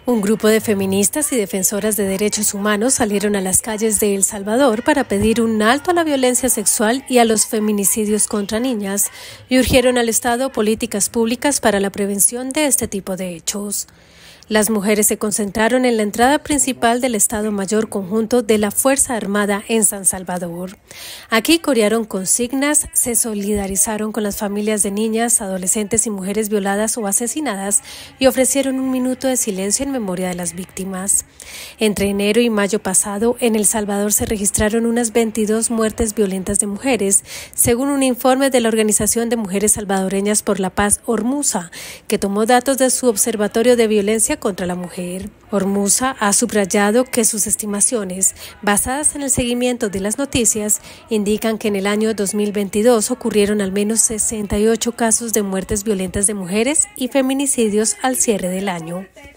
Un grupo de feministas y defensoras de derechos humanos salieron a las calles de El Salvador para pedir un alto a la violencia sexual y a los feminicidios contra niñas y urgieron al Estado políticas públicas para la prevención de este tipo de hechos. Las mujeres se concentraron en la entrada principal del Estado Mayor Conjunto de la Fuerza Armada en San Salvador. Aquí corearon consignas, se solidarizaron con las familias de niñas, adolescentes y mujeres violadas o asesinadas y ofrecieron un minuto de silencio en memoria de las víctimas. Entre enero y mayo pasado, en El Salvador se registraron unas 22 muertes violentas de mujeres, según un informe de la Organización de Mujeres Salvadoreñas por la Paz, Ormusa, que tomó datos de su Observatorio de Violencia contra la Mujer. Ormusa ha subrayado que sus estimaciones, basadas en el seguimiento de las noticias, indican que en el año 2022 ocurrieron al menos 68 casos de muertes violentas de mujeres y feminicidios al cierre del año.